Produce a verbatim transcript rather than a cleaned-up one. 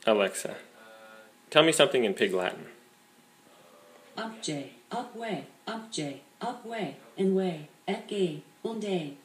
Alexa, tell me something in Pig Latin. Upje, upway, upje, upway, and way, eke, onde.